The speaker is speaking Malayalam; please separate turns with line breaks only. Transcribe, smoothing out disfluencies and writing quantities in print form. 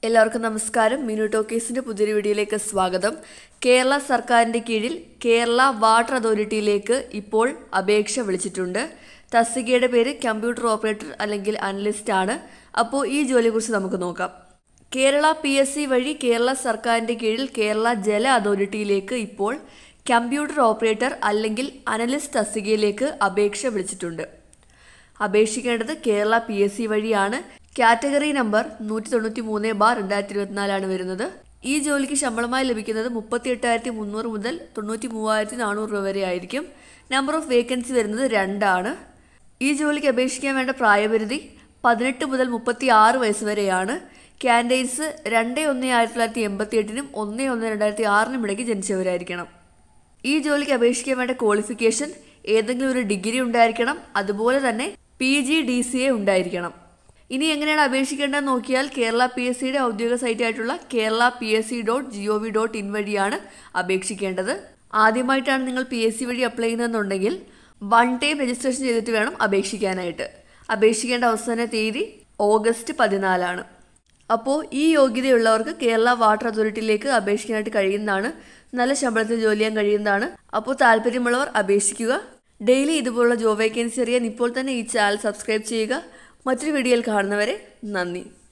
എല്ലാവർക്കും നമസ്കാരം. മിനു ടോക്കീസിൻ്റെ പുതിയൊരു വീഡിയോയിലേക്ക് സ്വാഗതം. കേരള സർക്കാരിൻ്റെ കീഴിൽ കേരള വാട്ടർ അതോറിറ്റിയിലേക്ക് ഇപ്പോൾ അപേക്ഷ വിളിച്ചിട്ടുണ്ട്. തസ്തികയുടെ പേര് കമ്പ്യൂട്ടർ ഓപ്പറേറ്റർ അല്ലെങ്കിൽ അനലിസ്റ്റ് ആണ്. അപ്പോൾ ഈ ജോലിയെക്കുറിച്ച് നമുക്ക് നോക്കാം. കേരള PSC വഴി കേരള സർക്കാരിൻ്റെ കീഴിൽ കേരള ജല അതോറിറ്റിയിലേക്ക് ഇപ്പോൾ കമ്പ്യൂട്ടർ ഓപ്പറേറ്റർ അല്ലെങ്കിൽ അനലിസ്റ്റ് തസ്തികയിലേക്ക് അപേക്ഷ വിളിച്ചിട്ടുണ്ട്. അപേക്ഷിക്കേണ്ടത് കേരള PSC വഴിയാണ്. കാറ്റഗറി നമ്പർ 193/2024 വരുന്നത്. ഈ ജോലിക്ക് ശമ്പളമായി ലഭിക്കുന്നത് 38,300 മുതൽ 93,400 രൂപ വരെ ആയിരിക്കും. നമ്പർ ഓഫ് വേക്കൻസി വരുന്നത് 2 ആണ്. ഈ ജോലിക്ക് അപേക്ഷിക്കാൻ വേണ്ട പ്രായപരിധി 18 മുതൽ 36 വയസ്സ് വരെയാണ്. കാൻഡിഡേറ്റ്സ് 2/1/1988 1/1/2006 ഇടയ്ക്ക് ജനിച്ചവരായിരിക്കണം. ഈ ജോലിക്ക് അപേക്ഷിക്കാൻ വേണ്ട ക്വാളിഫിക്കേഷൻ ഏതെങ്കിലും ഒരു ഡിഗ്രി ഉണ്ടായിരിക്കണം. അതുപോലെ തന്നെ PGDCA ഉണ്ടായിരിക്കണം. ഇനി എങ്ങനെയാണ് അപേക്ഷിക്കേണ്ടതെന്ന് നോക്കിയാൽ കേരള PSCയുടെ ഔദ്യോഗിക സൈറ്റായിട്ടുള്ള kerala.psc.gov.in വഴിയാണ് അപേക്ഷിക്കേണ്ടത്. ആദ്യമായിട്ടാണ് നിങ്ങൾ PSC വഴി അപ്ലൈ ചെയ്യുന്നതെന്നുണ്ടെങ്കിൽ 1 ടൈം രജിസ്ട്രേഷൻ ചെയ്തിട്ട് വേണം അപേക്ഷിക്കാനായിട്ട്. അപേക്ഷിക്കേണ്ട അവസാന തീയതി ഓഗസ്റ്റ് 14 അപ്പോൾ ഈ യോഗ്യതയുള്ളവർക്ക് കേരള വാട്ടർ അതോറിറ്റിയിലേക്ക് അപേക്ഷിക്കാനായിട്ട് കഴിയുന്നതാണ്. നല്ല ശമ്പളത്തിൽ ജോലി ചെയ്യാൻ കഴിയുന്നതാണ്. അപ്പോൾ താല്പര്യമുള്ളവർ അപേക്ഷിക്കുക. ഡെയിലി ഇതുപോലുള്ള ജോബ് വേക്കൻസി അറിയാൻ ഇപ്പോൾ തന്നെ ഈ ചാനൽ സബ്സ്ക്രൈബ് ചെയ്യുക. മറ്റൊരു വീഡിയോയിൽ കാണുന്നവരെ നന്ദി.